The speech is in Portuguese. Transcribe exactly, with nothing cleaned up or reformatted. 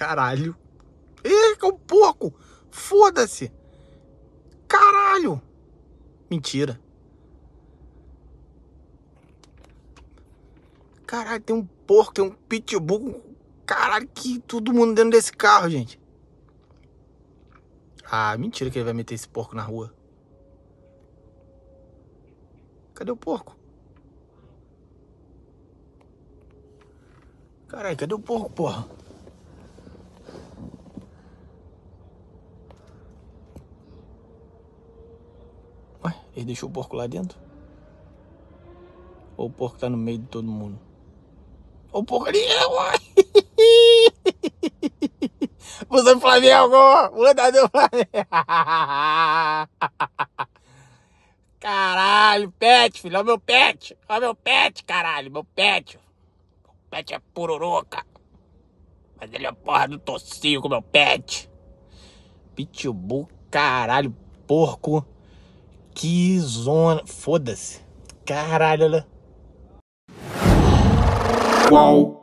Caralho. Ih, é um porco. Foda-se. Caralho. Mentira. Caralho, tem um porco, tem um pitbull. Caralho, que todo mundo dentro desse carro, gente. Ah, mentira que ele vai meter esse porco na rua. Cadê o porco? Caralho, cadê o porco, porra? Ué, ele deixou o porco lá dentro? Ou o porco tá no meio de todo mundo? Ou o porco ali, ué! Você do Flamengo! Muda do Flamengo! Caralho, pet, filho, olha o meu pet! Olha o meu pet, caralho, meu pet! Meu pet é pururuca! Mas ele é porra do tocinho com meu pet! Pitbull, caralho, porco! Que zona! Foda-se! Caralho, olha! Qual?